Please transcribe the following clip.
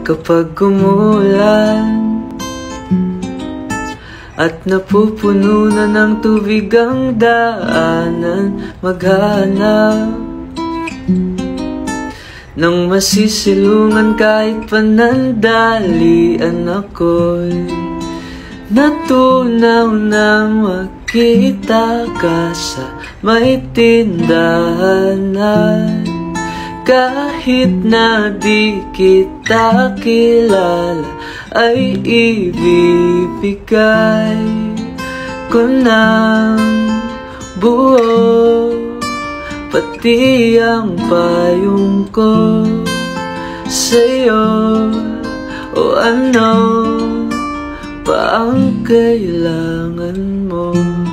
Kapag umulan at napupuno na ng tubig ang daanan, maghanap ng masisilungan kahit panandalian. Ako'y natunaw na makita ka sa may tindahan, at kahit na di kita kilala ay ibibigay ko ng buo, pati ang payong ko sa'yo. O ano pa ang kailangan mo?